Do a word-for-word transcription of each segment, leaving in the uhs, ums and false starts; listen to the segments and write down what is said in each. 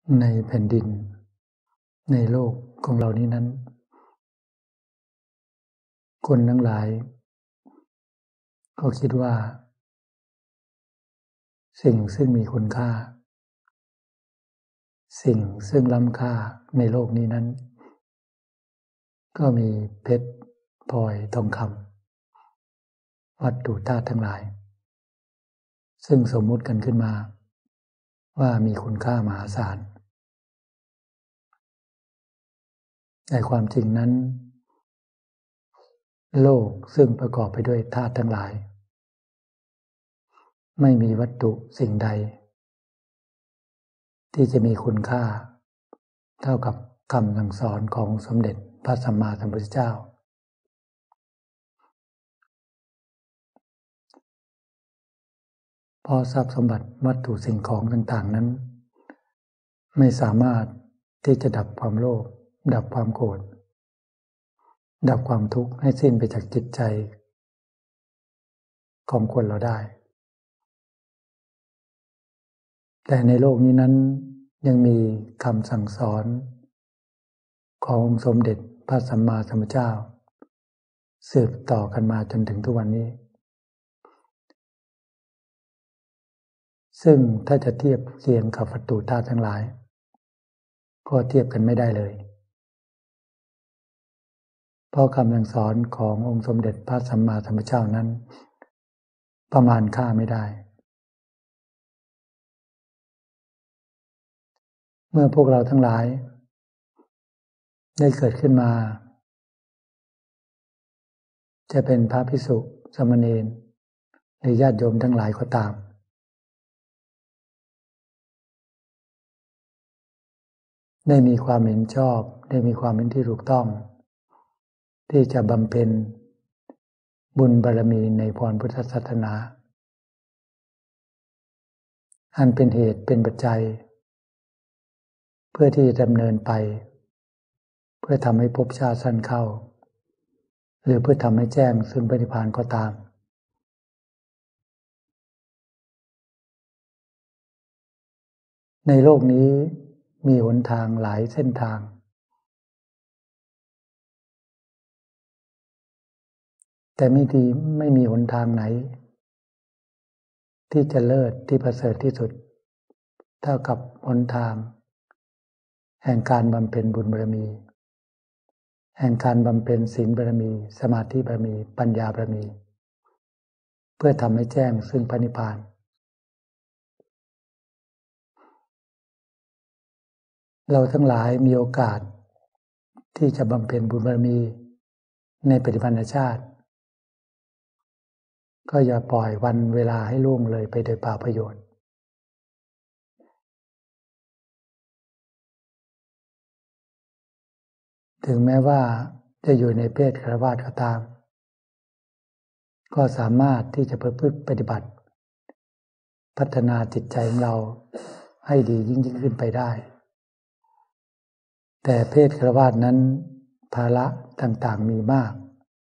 ในแผ่นดินในโลกของเรานี้นั้นคนทั้งหลายก็คิดว่าสิ่งซึ่งมีคุณค่าสิ่งซึ่งล้ำค่าในโลกนี้นั้นก็มีเพชรพลอยทองคำวัตถุธาตุทั้งหลายซึ่งสมมุติกันขึ้นมาว่ามีคุณค่ามหาศาลแต่ความจริงนั้นโลกซึ่งประกอบไปด้วยธาตุทั้งหลายไม่มีวัตถุสิ่งใดที่จะมีคุณค่าเท่ากับคำสั่งสอนของสมเด็จพระสัมมาสัมพุทธเจ้าเพราะทรัพย์สมบัติวัตถุสิ่งของต่างๆนั้นไม่สามารถที่จะดับความโลภดับความโกรธดับความทุกข์ให้สิ้นไปจากจิตใจของคนเราได้แต่ในโลกนี้นั้นยังมีคำสั่งสอนของสมเด็จพระสัมมาสัมพุทธเจ้าสืบต่อกันมาจนถึงทุกวันนี้ซึ่งถ้าจะเทียบเคียงกับวัตถุธาตุทั้งหลายก็เทียบกันไม่ได้เลยเพราะคำสั่งสอนขององค์สมเด็จพระสัมมาสัมพุทธเจ้านั้นประมาณค่าไม่ได้เมื่อพวกเราทั้งหลายได้เกิดขึ้นมาจะเป็นพระภิกษุสามเณรหรือญาติโยมทั้งหลายก็ตามได้มีความเห็นชอบได้มีความเห็นที่ถูกต้องที่จะบำเพ็ญบุญบารมีในพรพุทธศาสนาอันเป็นเหตุเป็นปัจจัยเพื่อที่จะดำเนินไปเพื่อทำให้ภพชาติสั้นเข้าหรือเพื่อทำให้แจ้งซึ่งพระนิพพานก็ตามในโลกนี้มีหนทางหลายเส้นทางแต่ไม่ดีไม่มีหนทางไหนที่จะเลิศที่ประเสริฐที่สุดเท่ากับหนทางแห่งการบำเพ็ญบุญบารมีแห่งการบำเพ็ญศีลบารมีสมาธิบารมีปัญญาบารมีเพื่อทำให้แจ้งซึ่งพระนิพพานเราทั้งหลายมีโอกาสที่จะบำเพ็ญบุญบารมีในปัจจุบันชาติก็อย่าปล่อยวันเวลาให้ล่วงเลยไปโดยเปล่าประโยชน์ถึงแม้ว่าจะอยู่ในเพศฆราวาสก็ตามก็สามารถที่จะประพฤติปฏิบัติพัฒนาจิตใจของเราให้ดียิ่งยิ่งขึ้นไปได้แต่เพศฆราวาสนั้นภาระต่างๆมีมาก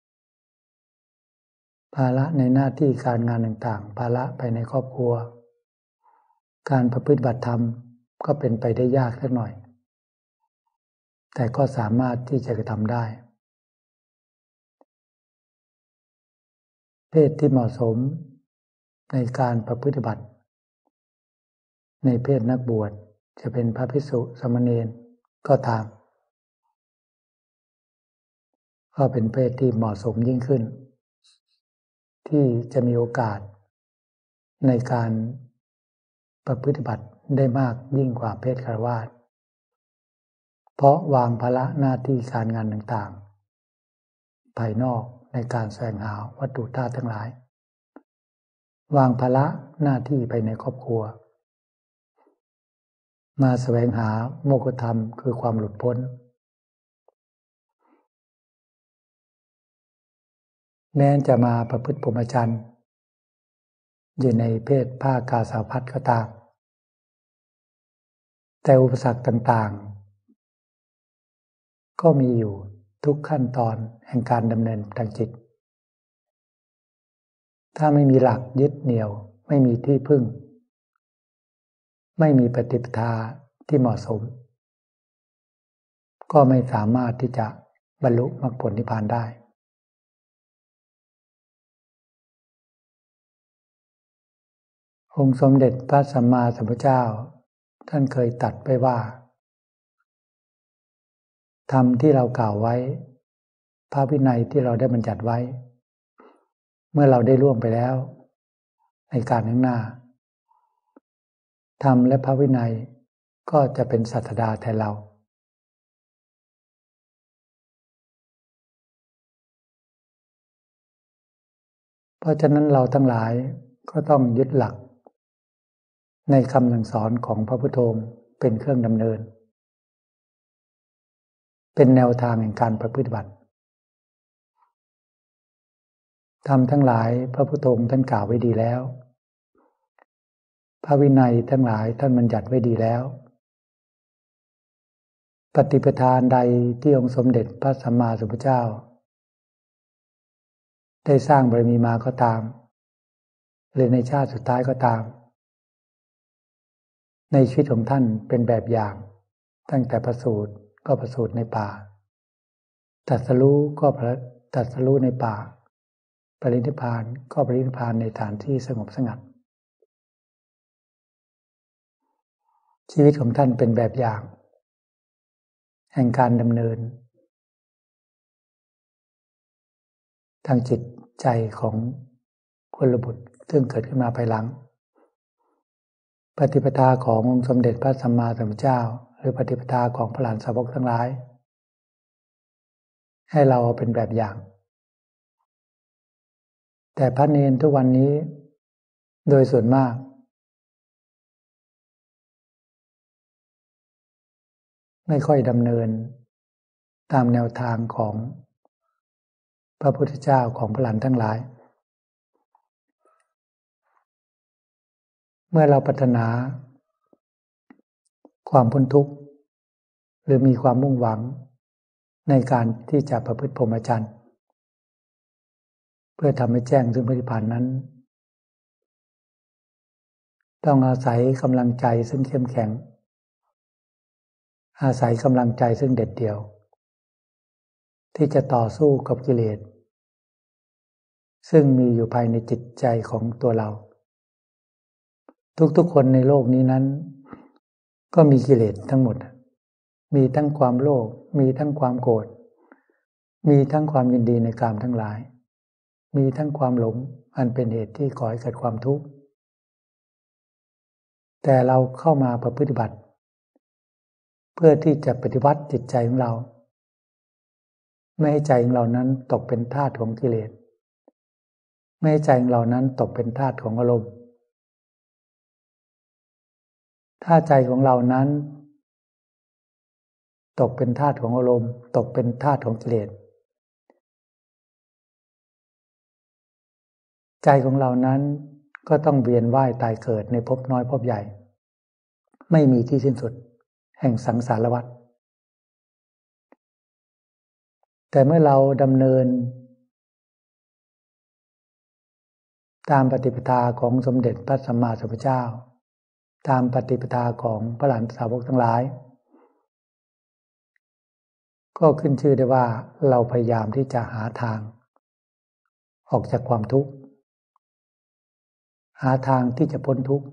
ภาระในหน้าที่การงานต่างๆภาระภายในครอบครัวการประพฤติบัติธรรมก็เป็นไปได้ยากสักหน่อยแต่ก็สามารถที่จะกระทำได้เพศที่เหมาะสมในการประพฤติบัติในเพศนักบวชจะเป็นพระภิกษุสามเณรก็ตามก็เป็นเพศที่เหมาะสมยิ่งขึ้นที่จะมีโอกาสในการประพฤติบัติได้มากยิ่งกว่าเพศฆราวาสเพราะวางภาระหน้าที่การงานต่างๆภายนอกในการแสวงหาวัตถุธาตุทั้งหลายวางภาระหน้าที่ไปในครอบครัวมาแสวงหาโมกขธรรมคือความหลุดพ้นแม้จะมาประพฤติพรหมจรรย์อยู่ในเพศผ้ากาสาวพัสก็ตามแต่อุปสรรคต่างๆก็มีอยู่ทุกขั้นตอนแห่งการดำเนินทางจิตถ้าไม่มีหลักยึดเหนี่ยวไม่มีที่พึ่งไม่มีปฏิปทาที่เหมาะสมก็ไม่สามารถที่จะบรรลุมรรคผลนิพพานได้องค์สมเด็จพระสัมมาสัมพุทธเจ้าท่านเคยตรัสไว้ว่าธรรมที่เรากล่าวไว้พระวินัยที่เราได้บัญญัติไว้เมื่อเราได้ล่วงไปแล้วในการข้างหน้าธรรมและพระวินัยก็จะเป็นศาสดาแทนเราเพราะฉะนั้นเราทั้งหลายก็ต้องยึดหลักในคำสั่งสอนของพระพุทโธเป็นเครื่องดำเนินเป็นแนวทางแห่งการประพฤติบัติธรรมทั้งหลายพระพุทโธท่านกล่าวไว้ดีแล้วพระวินัยทั้งหลายท่านบัญญัติไว้ดีแล้วปฏิปทาใดที่องค์สมเด็จพระสัมมาสัมพุทธเจ้าได้สร้างบารมีมาก็ตามหรือในชาติสุดท้ายก็ตามในชีวิตของท่านเป็นแบบอย่างตั้งแต่ประสูติก็ประสูติในป่าตรัสรู้ก็ตรัสรู้ในป่าปรินิพพานก็ปรินิพพานในฐานที่สงบสงัดชีวิตของท่านเป็นแบบอย่างแห่งการดำเนินทางจิตใจของกุลบุตรซึ่งเกิดขึ้นมาภายหลังปฏิปทาขององค์สมเด็จพระสัมมาสัมพุทธเจ้าหรือปฏิปทาของพระอรหันตสาวกทั้งหลายให้เราเป็นแบบอย่างแต่พระเณรทุกวันนี้โดยส่วนมากไม่ค่อยดำเนินตามแนวทางของพระพุทธเจ้าของพระอรหันต์ทั้งหลายเมื่อเราปรารถนาความพ้นทุกข์หรือมีความมุ่งหวังในการที่จะประพฤติพรหมจรรย์เพื่อทำให้แจ้งซึ่งพระนิพพานนั้นต้องอาศัยกำลังใจซึ่งเข้มแข็งอาศัยกำลังใจซึ่งเด็ดเดี่ยวที่จะต่อสู้กับกิเลสซึ่งมีอยู่ภายในจิตใจของตัวเราทุกๆคนในโลกนี้นั้นก็มีกิเลสทั้งหมดมีทั้งความโลภมีทั้งความโกรธมีทั้งความยินดีในกามทั้งหลายมีทั้งความหลงอันเป็นเหตุที่ก่อให้เกิดความทุกข์แต่เราเข้ามาประพฤติบัติเพื่อที่จะปฏิวัติจิตใจของเราไม่ให้ใจของเรานั้นตกเป็นทาสของกิเลสไม่ให้ใจของเรานั้นตกเป็นทาสของอารมณ์ถ้าใจของเรานั้นตกเป็นทาสของอารมณ์ตกเป็นทาสของกิเลสใจของเรานั้นก็ต้องเวียนว่ายตายเกิดในภพน้อยภพใหญ่ไม่มีที่สิ้นสุดแห่งสังสารวัฏแต่เมื่อเราดำเนินตามปฏิปทาของสมเด็จพระสัมมาสัมพุทธเจ้าตามปฏิปทาของพระอรหันตสาวกทั้งหลายก็ขึ้นชื่อได้ว่าเราพยายามที่จะหาทางออกจากความทุกข์หาทางที่จะพ้นทุกข์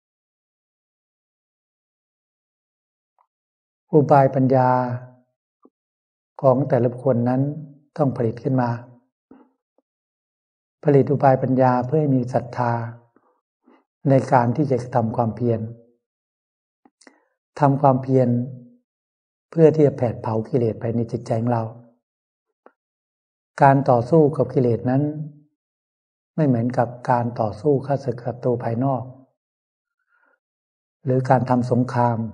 อุบายปัญญาของแต่ละบุคคลนั้นต้องผลิตขึ้นมาผลิตอุบายปัญญาเพื่อให้มีศรัทธาในการที่จะทำความเพียรทำความเพียรเพื่อที่จะแผดเผากิเลสไปในจิตใจของเราการต่อสู้กับกิเลสนั้นไม่เหมือนกับการต่อสู้ฆ่าศึกศัตรูภายนอกหรือการทำสงคราม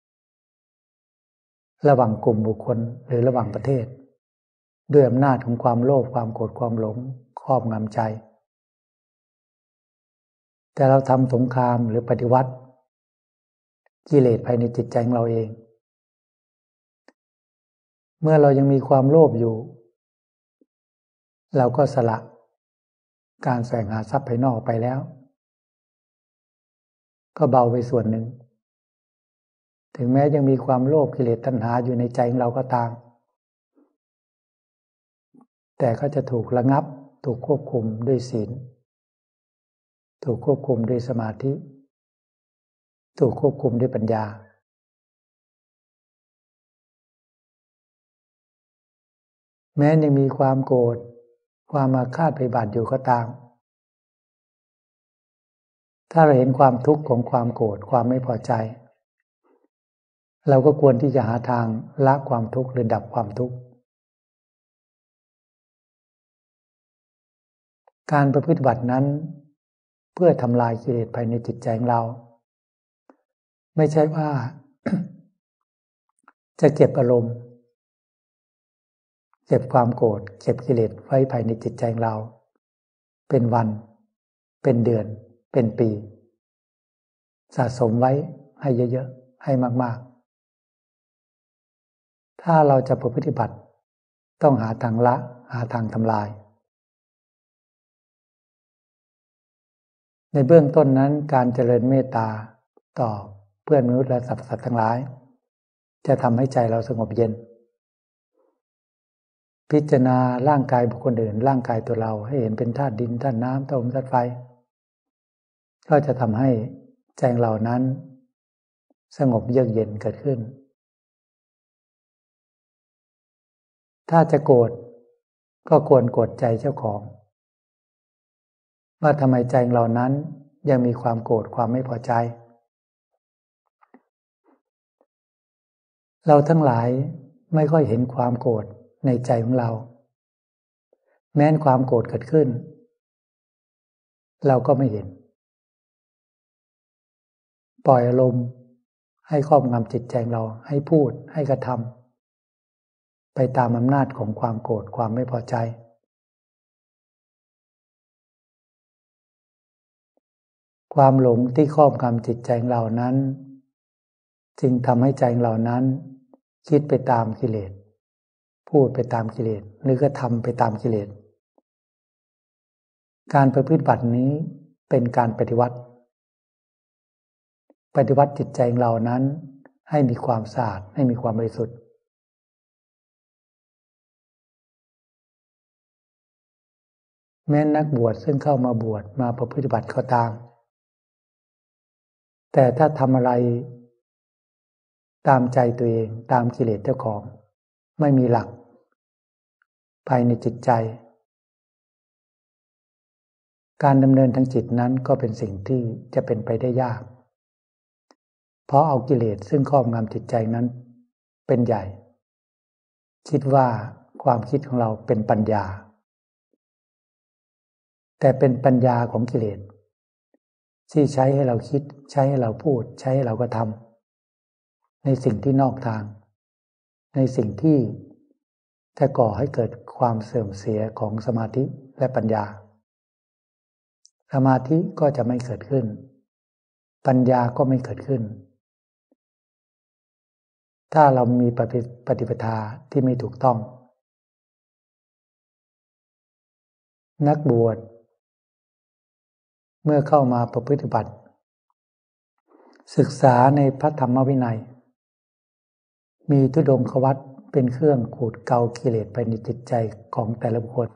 ระหว่างกลุ่มบุคคลหรือระหว่างประเทศด้วยอำนาจของความโลภความโกรธความหลงครอบงำใจแต่เราทำสงครามหรือปฏิวัติกิเลสภายในจิตใจของเราเองเมื่อเรายังมีความโลภอยู่เราก็สละการแสวงหาทรัพย์ภายนอกไปแล้วก็เบาไปส่วนหนึ่งแถึงแม้ยังมีความโลภกิเลสตัณหาอยู่ในใจของเราก็ตามแต่ก็จะถูกระงับถูกควบคุมด้วยศีลถูกควบคุมด้วยสมาธิถูกควบคุมด้วยปัญญาแม้ยังมีความโกรธความอาฆาตพยาบาทอยู่ก็ตามถ้าเราเห็นความทุกข์ของความโกรธความไม่พอใจเราก็ควรที่จะหาทางละความทุกข์หรือดับความทุกข์การประพฤติบัตินั้นเพื่อทำลายกิเลสภายในจิตใจของเราไม่ใช่ว่า จะเก็บอารมณ์เก็บความโกรธเก็บกิเลสไว้ภายในจิตใจของเราเป็นวันเป็นเดือนเป็นปีสะสมไว้ให้เยอะๆให้มากๆถ้าเราจะประพฤติบัติต้องหาทางละหาทางทำลายในเบื้องต้นนั้นการเจริญเมตตาต่อเพื่อนมนุษย์และสรรพสัตว์ทั้งหลายจะทำให้ใจเราสงบเย็นพิจารณาร่างกายบุคคลอื่นร่างกายตัวเราให้เห็นเป็นธาตุดินธาตุน้ำธาตุลมธาตุไฟก็จะทำให้ใจเรานั้นสงบเยือกเย็นเกิดขึ้นถ้าจะโกรธก็ควรโกรธใจเจ้าของว่าทำไมใจเรานั้นยังมีความโกรธความไม่พอใจเราทั้งหลายไม่ค่อยเห็นความโกรธในใจของเราแม้นความโกรธเกิดขึ้นเราก็ไม่เห็นปล่อยอารมณ์ให้ครอบงำจิตใจเราให้พูดให้กระทำไปตามอำนาจของความโกรธความไม่พอใจความหลงที่ครอบงำจิตใจเรานั้นจึงทำให้ใจเรานั้นคิดไปตามกิเลสพูดไปตามกิเลสหรือกระทำไปตามกิเลสการประพฤติบัตินี้เป็นการปฏิวัติปฏิวัติจิตใจเรานั้นให้มีความสะอาดให้มีความบริสุทธิ์แม้นักบวชซึ่งเข้ามาบวชมาประพฤติบัติก็ตามแต่ถ้าทำอะไรตามใจตัวเองตามกิเลสเจ้าของไม่มีหลักภายในจิตใจการดำเนินทางจิตนั้นก็เป็นสิ่งที่จะเป็นไปได้ยากเพราะเอากิเลสซึ่งครอบงำจิตใจนั้นเป็นใหญ่คิดว่าความคิดของเราเป็นปัญญาแต่เป็นปัญญาของกิเลสที่ใช้ให้เราคิดใช้ให้เราพูดใช้ให้เรากระทำในสิ่งที่นอกทางในสิ่งที่จะก่อให้เกิดความเสื่อมเสียของสมาธิและปัญญาสมาธิก็จะไม่เกิดขึ้นปัญญาก็ไม่เกิดขึ้นถ้าเรามีปฏิปทาที่ไม่ถูกต้องนักบวชเมื่อเข้ามาประพฤติบัติศึกษาในพระธรรมวินัยมีธุดงควัตรเป็นเครื่องขูดเกากิเลสไปในจิตใจของแต่ละบุคคล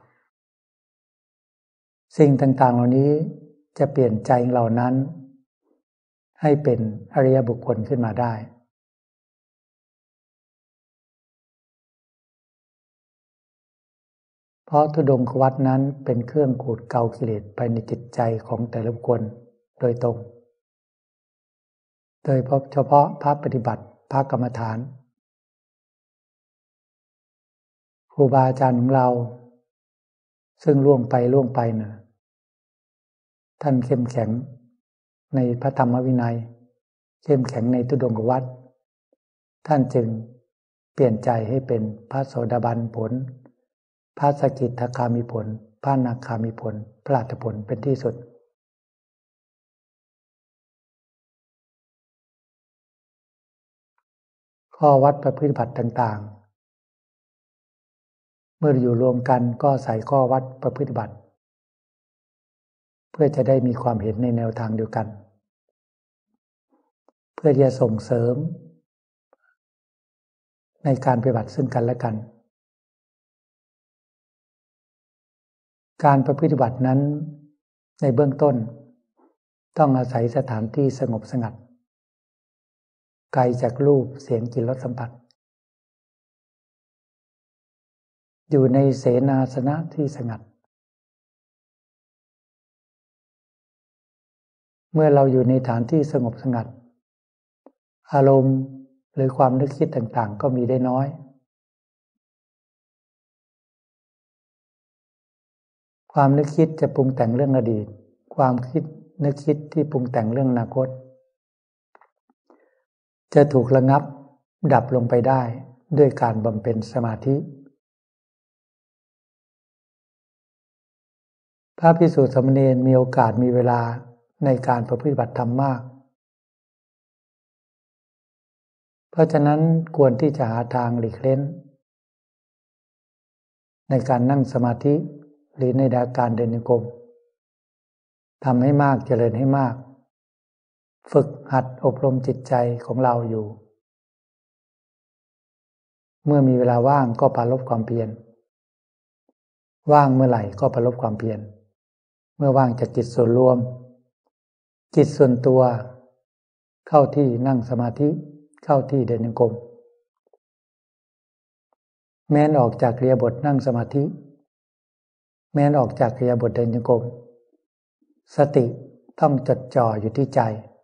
สิ่งต่างๆเหล่านี้จะเปลี่ยนใจเหล่านั้นให้เป็นอริยบุคคลขึ้นมาได้เพราะธุดงควัตรนั้นเป็นเครื่องขูดเกากิเลสไปในจิตใจของแต่ละบุคคลโดยตรงโดยเฉพาะพระปฏิบัติพระกรรมฐานครูบาอาจารย์ของเราซึ่งล่วงไปล่วงไปนะท่านเข้มแข็งในพระธรรมวินัยเข้มแข็งในธุดงควัตรท่านจึงเปลี่ยนใจให้เป็นพระโสดาบันผลพระสกิทาคามิผลพระอนาคามิผลพระอรหัตผลเป็นที่สุดข้อวัดประพฤติบัติต่างๆเมื่ออยู่รวมกันก็ใส่ข้อวัดประพฤติบัติเพื่อจะได้มีความเห็นในแนวทางเดียวกันเพื่อจะส่งเสริมในการปฏิบัติซึ่งกันและกันการปฏิบัตินั้นในเบื้องต้นต้องอาศัยสถานที่สงบสงัดไกลจากรูปเสียงกลิ่นรสสัมผัสอยู่ในเสนาสนะที่สงัดเมื่อเราอยู่ในฐานที่สงบสงัดอารมณ์หรือความนึกคิดต่างๆก็มีได้น้อยความนึกคิดจะปรุงแต่งเรื่องอดีตความคิดนึกคิดที่ปรุงแต่งเรื่องอนาคตจะถูกระงับดับลงไปได้ด้วยการบำเพ็ญสมาธิพระภิกษุสามเณรมีโอกาสมีเวลาในการประพฤติบัติธรรมมากเพราะฉะนั้นควรที่จะหาทางหลีกเล้นในการนั่งสมาธิหรือในการเดินโยกมทำให้มากเจริญให้มากฝึกหัดอบรมจิตใจของเราอยู่เมื่อมีเวลาว่างก็ปรารภความเพียรว่างเมื่อไหร่ก็ปรารภความเพียรเมื่อว่างจากจิตส่วนรวมจิตส่วนตัวเข้าที่นั่งสมาธิเข้าที่เดินโยกมแม้นออกจากอิริยาบถนั่งสมาธิแม้นออกจากอิริยาบถเดินโยกมสติต้องจดจ่ออยู่ที่ใจ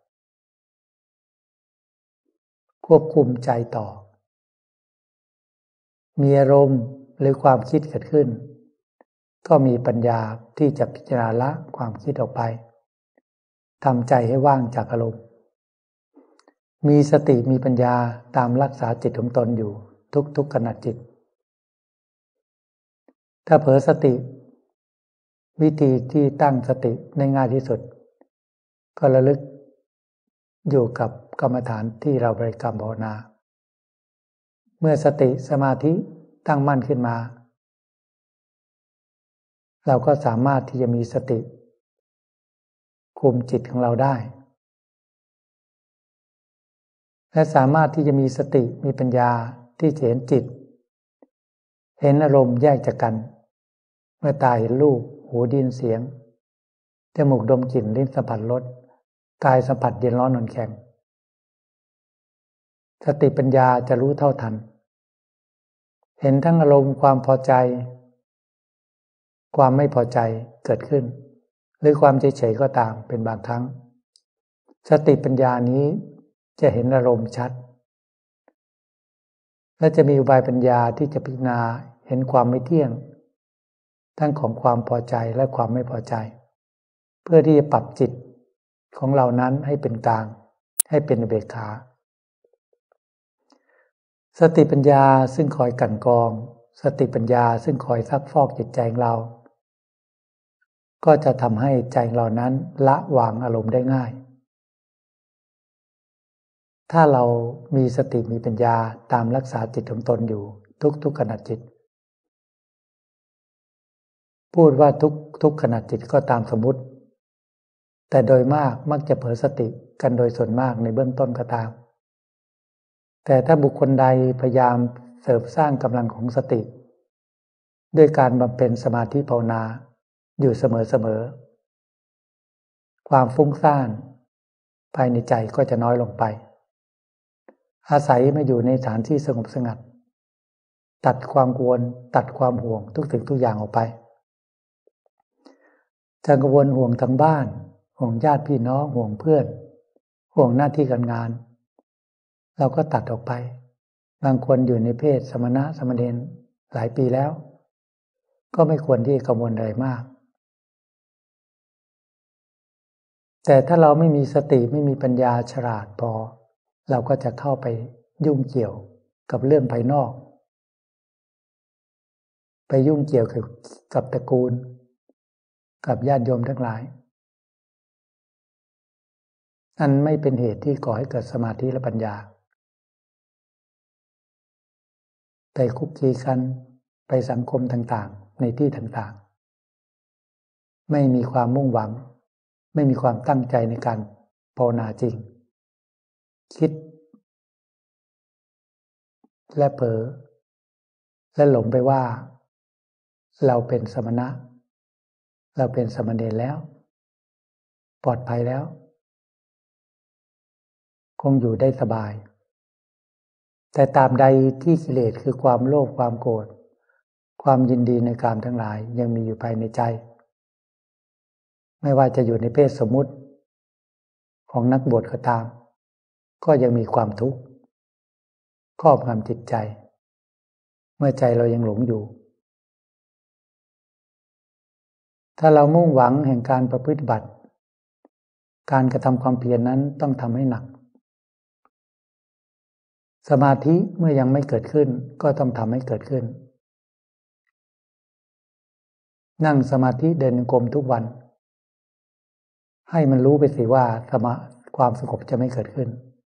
ควบคุมใจต่อมีอารมณ์หรือความคิดเกิดขึ้นก็มีปัญญาที่จะพิจารณาละความคิดออกไปทำใจให้ว่างจากอารมณ์มีสติมีปัญญาตามรักษาจิตของตนอยู่ทุกๆขณะจิตถ้าเผลอสติวิธีที่ตั้งสติในง่ายที่สุดก็ระลึกอยู่กับกรรมฐานที่เราบริกรรมภาวนาเมื่อสติสมาธิตั้งมั่นขึ้นมาเราก็สามารถที่จะมีสติคุมจิตของเราได้และสามารถที่จะมีสติมีปัญญาที่จะเห็นจิตเห็นอารมณ์แยกจากกันเมื่อตาเห็นรูปหูได้ยินเสียงจมูกดมกลิ่นลิ้นสัมผัสรสกายสัมผัสเย็นร้อนอ่อนแข็งสติปัญญาจะรู้เท่าทันเห็นทั้งอารมณ์ความพอใจความไม่พอใจเกิดขึ้นหรือความเฉยๆก็ตามเป็นบางครั้งสติปัญญานี้จะเห็นอารมณ์ชัดและจะมีอุบายปัญญาที่จะพิจารณาเห็นความไม่เที่ยงทั้งของความพอใจและความไม่พอใจเพื่อที่จะปรับจิตของเรานั้นให้เป็นกลางให้เป็นอุเบกขาสติปัญญาซึ่งคอยกลั่นกรองสติปัญญาซึ่งคอยซักฟอกจิตใจของเราก็จะทำให้ใจเรานั้นละวางอารมณ์ได้ง่ายถ้าเรามีสติมีปัญญาตามรักษาจิตของตนอยู่ทุกๆขณะจิตพูดว่าทุกทุกขณะจิตก็ตามสมมุติแต่โดยมากมักจะเผลอสติกันโดยส่วนมากในเบื้องต้นก็ตามแต่ถ้าบุคคลใดพยายามเสริมสร้างกำลังของสติด้วยการบำเพ็ญสมาธิภาวนาอยู่เสมอๆความฟุ้งซ่านภายในใจก็จะน้อยลงไปอาศัยมาอยู่ในสถานที่สงบสงัดตัดความกังวลตัดความห่วงทุกสิ่งทุกอย่างออกไปจะกังวลห่วงทางบ้านห่วงญาติพี่น้องห่วงเพื่อนห่วงหน้าที่การงานเราก็ตัดออกไปบางคนอยู่ในเพศสมณะสมณเณรหลายปีแล้วก็ไม่ควรที่จะกังวลอะไรมากแต่ถ้าเราไม่มีสติไม่มีปัญญาฉลาดพอเราก็จะเข้าไปยุ่งเกี่ยวกับเรื่องภายนอกไปยุ่งเกี่ยวกับกับตระกูลกับญาติโยมทั้งหลายอันไม่เป็นเหตุที่ก่อให้เกิดสมาธิและปัญญาไปคุกคีกันไปสังคมต่างๆในที่ต่างๆไม่มีความมุ่งหวังไม่มีความตั้งใจในการภาวนาจริงคิดและเผลอและหลงไปว่าเราเป็นสมณะเราเป็นสมณเณรแล้วปลอดภัยแล้วคงอยู่ได้สบายแต่ตราบใดที่กิเลสคือความโลภความโกรธความยินดีในกามทั้งหลายยังมีอยู่ภายในใจไม่ว่าจะอยู่ในเพศสมมุติของนักบวชก็ตามก็ยังมีความทุกข์ครอบงำจิตใจเมื่อใจเรายังหลงอยู่ถ้าเรามุ่งหวังแห่งการประพฤติบัติการกระทำความเพียรนั้นต้องทำให้หนักสมาธิเมื่อยังไม่เกิดขึ้นก็ต้องทำให้เกิดขึ้นนั่งสมาธิเดินจงกรมทุกวันให้มันรู้ไปสิว่าสมาความสงบจะไม่เกิดขึ้น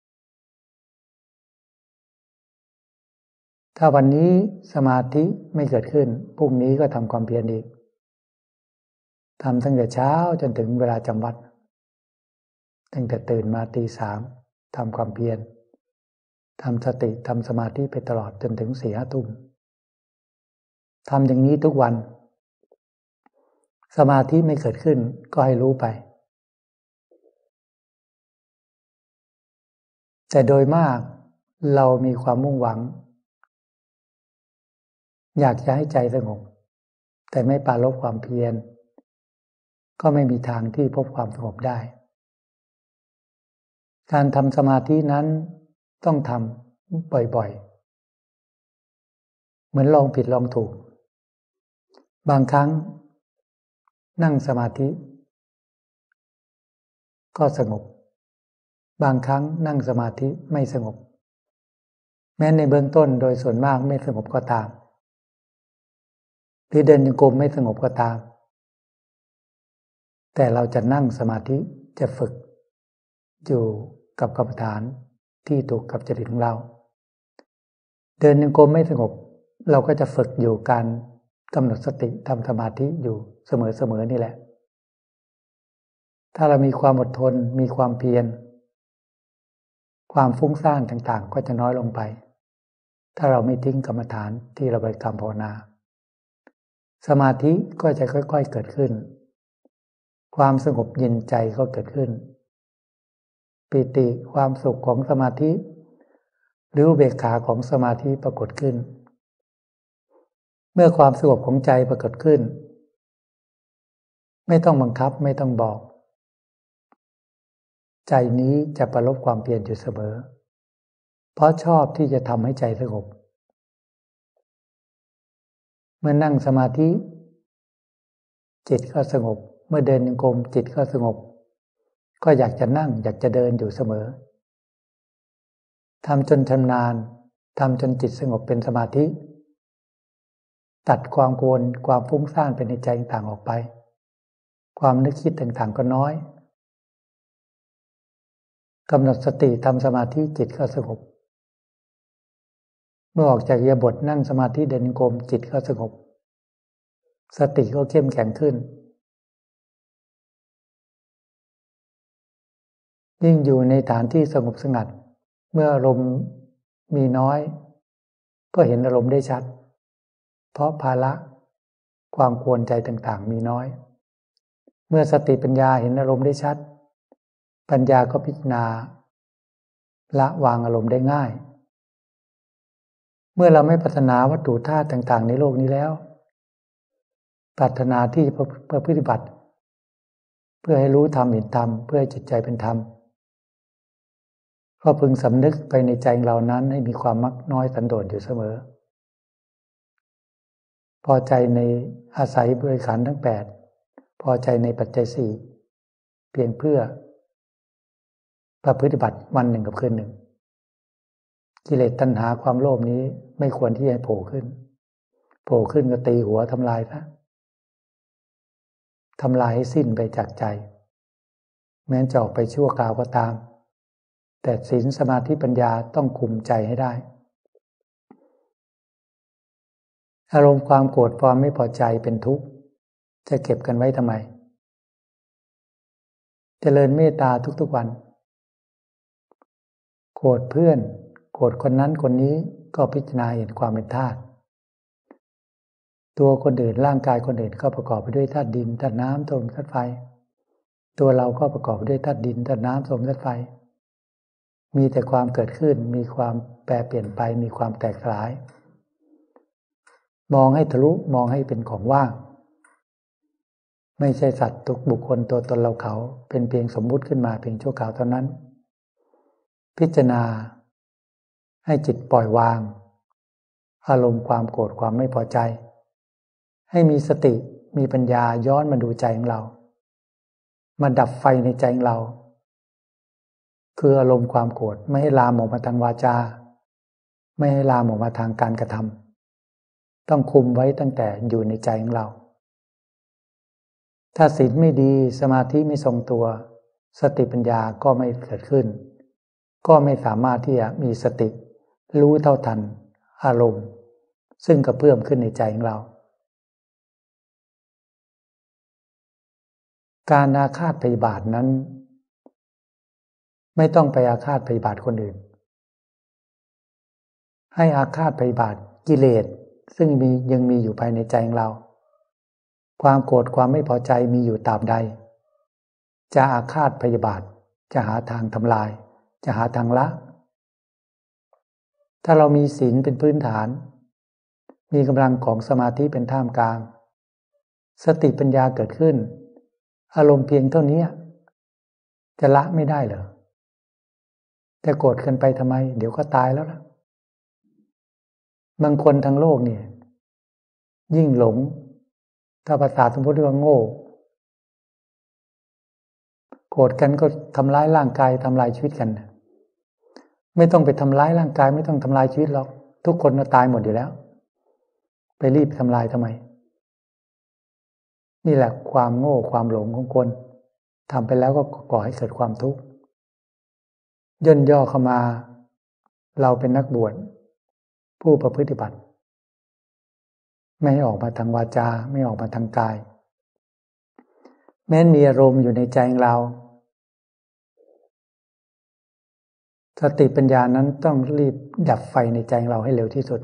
ถ้าวันนี้สมาธิไม่เกิดขึ้นพรุ่งนี้ก็ทำความเพียรอีกทำตั้งแต่เช้าจนถึงเวลาจำวัดตั้งแต่ตื่นมาตีสามทำความเพียรทำสติทำสมาธิไปตลอดจนถึงสี่ห้าทุ่มทำอย่างนี้ทุกวันสมาธิไม่เกิดขึ้นก็ให้รู้ไปแต่โดยมากเรามีความมุ่งหวังอยากจะให้ใจสงบแต่ไม่ปรารภความเพียรก็ไม่มีทางที่พบความสงบได้การทำสมาธินั้นต้องทำบ่อยๆเหมือนลองผิดลองถูกบางครั้งนั่งสมาธิก็สงบบางครั้งนั่งสมาธิไม่สงบแม้ในเบื้องต้นโดยส่วนมากไม่สงบก็ตามหรือเดินจงกรมไม่สงบก็ตามแต่เราจะนั่งสมาธิจะฝึกอยู่กับกรรมฐานที่ถูกกับจริตของเราเดินจงกรมไม่สงบเราก็จะฝึกอยู่การกำหนดสติทำสมาธิอยู่เสมอๆนี่แหละถ้าเรามีความอดทนมีความเพียรความฟุ้งซ่านต่างๆก็จะน้อยลงไปถ้าเราไม่ทิ้งกรรมฐานที่เราบริกรรมภาวนาสมาธิก็จะค่อยๆเกิดขึ้นความสงบเย็นใจก็เกิดขึ้นปิติความสุขของสมาธิหรืออุเบกขาของสมาธิปรากฏขึ้นเมื่อความสงบของใจปรากฏขึ้นไม่ต้องบังคับไม่ต้องบอกใจนี้จะประลบความเพียรอยู่เสมอเพราะชอบที่จะทำให้ใจสงบเมื่อนั่งสมาธิจิตก็สงบเมื่อเดินจงกรมจิตก็สงบก็อยากจะนั่งอยากจะเดินอยู่เสมอทำจนชำนาญทำจนจิตสงบเป็นสมาธิตัดความกังวลความฟุ้งซ่านเป็นในใจต่างออกไปความนึกคิดต่างๆก็น้อยกำหนดสติทำสมาธิจิตก็สงบเมื่อออกจากอิริยาบถนั่งสมาธิเดินจงกรมจิตก็สงบสติก็เข้มแข็งขึ้นยิ่งอยู่ในฐานที่สงบสงัดเมื่ออารมณ์มีน้อยก็เห็นอารมณ์ได้ชัดเพราะภาระความกวนใจต่างๆมีน้อยเมื่อสติปัญญาเห็นอารมณ์ได้ชัดปัญญาก็พิจารณาละวางอารมณ์ได้ง่ายเมื่อเราไม่ปรารถนาวัตถุธาตุต่างๆในโลกนี้แล้วปรารถนาที่ประพฤติบัติเพื่อให้รู้ธรรมเห็นธรรมเพื่อให้จิตใจเป็นธรรมก็พึงสำนึกไปในใจเรานั้นให้มีความมักน้อยสันโดษอยู่เสมอพอใจในอาศัยบริขารทั้งแปดพอใจในปัจจัยสี่เพียงเพื่อประพฤติบัติวันหนึ่งกับคืนหนึ่งกิเลสตัณหาความโลภนี้ไม่ควรที่จะโผล่ขึ้นโผล่ขึ้นก็ตีหัวทำลายซะทำลายให้สิ้นไปจากใจแม้จะออกไปชั่วคราวก็ตามแต่ศีลสมาธิปัญญาต้องคุมใจให้ได้อารมณ์ความโกรธความไม่พอใจเป็นทุกข์จะเก็บกันไว้ทำไมเจริญเมตตาทุกๆวันโกรธเพื่อนโกรธคนนั้นคนนี้ก็พิจารณาเห็นความเป็นธาตุตัวคนอื่นร่างกายคนอื่นก็ประกอบไปด้วยธาตุดินธาตุน้ำลมธาตุไฟตัวเราก็ประกอบไปด้วยธาตุดินธาตุน้ำลมธาตุไฟมีแต่ความเกิดขึ้นมีความแปรเปลี่ยนไปมีความแตกสลายมองให้ทะลุมองให้เป็นของว่างไม่ใช่สัตว์ทุกบุคคลตัวตนเราเขาเป็นเพียงสมมุติขึ้นมาเพียงชั่วคราวเท่านั้นพิจารณาให้จิตปล่อยวางอารมณ์ความโกรธความไม่พอใจให้มีสติมีปัญญาย้อนมาดูใจของเรามาดับไฟในใจของเราคืออารมณ์ความโกรธไม่ให้ลามออกมาทางวาจาไม่ให้ลามออกมาทางการกระทำต้องคุมไว้ตั้งแต่อยู่ในใจของเราถ้าศีลไม่ดีสมาธิไม่ทรงตัวสติปัญญาก็ไม่เกิดขึ้นก็ไม่สามารถที่จะมีสติรู้เท่าทันอารมณ์ซึ่งกระเพื่อมขึ้นในใจของเราการอาฆาตพยาบาทนั้นไม่ต้องไปอาฆาตพยาบาทคนอื่นให้อาฆาตพยาบาทกิเลสซึ่งมียังมีอยู่ภายในใจของเราความโกรธความไม่พอใจมีอยู่ตราบใดจะอาฆาตพยาบาทจะหาทางทำลายจะหาทางละถ้าเรามีศีลเป็นพื้นฐานมีกำลังของสมาธิเป็นท่ามกลางสติปัญญาเกิดขึ้นอารมณ์เพียงเท่านี้จะละไม่ได้เหรอแต่โกรธกันไปทำไมเดี๋ยวก็ตายแล้วล่ะบางคนทั้งโลกเนี่ยยิ่งหลงถ้าภาษาสมมติว่าโง่โกรธกันก็ทำร้ายร่างกายทำลายชีวิตกันไม่ต้องไปทำร้ายร่างกายไม่ต้องทำลายชีวิตหรอกทุกคนก็ตายหมดอยู่แล้วไปรีบทำลายทำไมนี่แหละความโง่ความหลงของคนทำไปแล้วก็ก่อให้เกิดความทุกข์ย่นย่อเข้ามาเราเป็นนักบวชผู้ประพฤติบัติไม่ออกมาทางวาจาไม่ออกมาทางกายแม้มีอารมณ์อยู่ในใจของเราสติปัญญานั้นต้องรีบดับไฟในใจของเราให้เร็วที่สุด